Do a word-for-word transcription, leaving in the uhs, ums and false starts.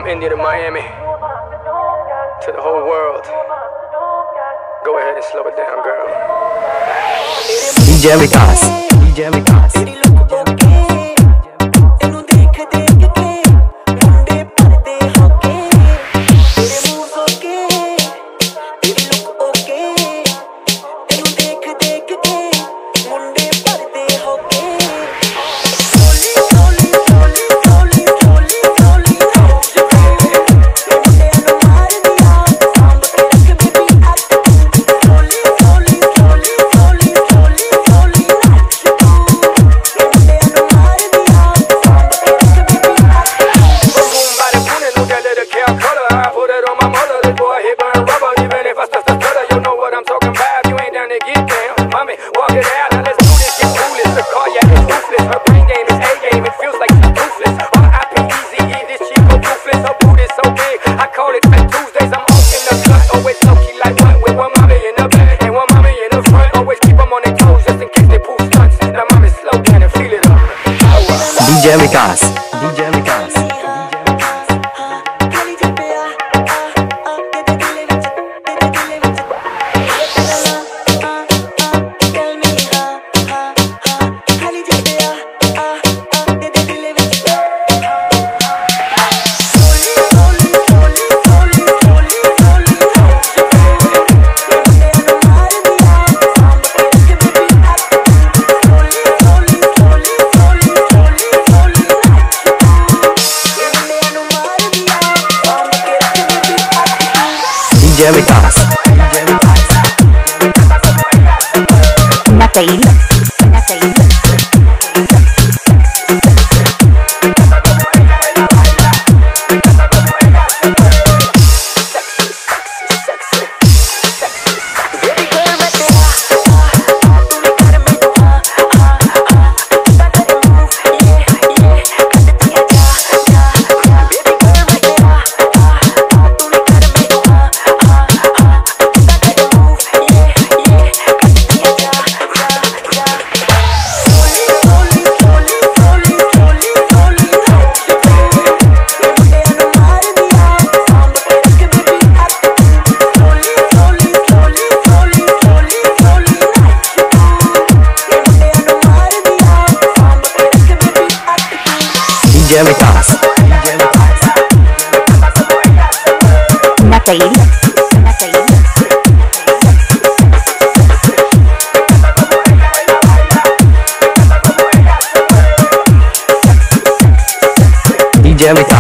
From India to Miami, to the whole world. Go ahead and slow it down, girl. D J Vikas, D J Vikas. D J Vikas, D J Vikas. D J Vikas, D J Vikas. Natail, Natail. D J Vikas, D J Vikas. Natail, Natail. D J Vikas.